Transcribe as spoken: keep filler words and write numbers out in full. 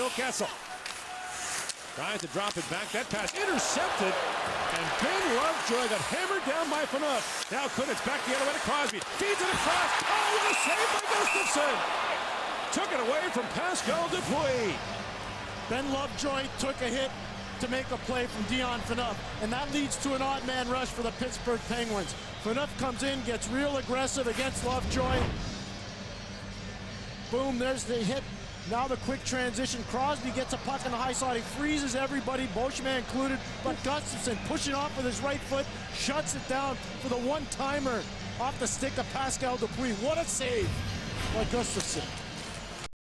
Kessel tries to drop it back. That pass intercepted, and Ben Lovejoy got hammered down by Phaneuf. Now Kunitz back the other way to Crosby. Feeds it across. Oh, what a save by Gustavsson! Took it away from Pascal Dupuis. Ben Lovejoy took a hit to make a play from Dion Phaneuf, and that leads to an odd man rush for the Pittsburgh Penguins. Phaneuf comes in, gets real aggressive against Lovejoy. Boom, there's the hit. Now the quick transition. Crosby gets a puck on the high side. He freezes everybody, Beauchemin included, but Gustavsson pushing off with his right foot, shuts it down for the one-timer off the stick of Pascal Dupuis. What a save by Gustavsson.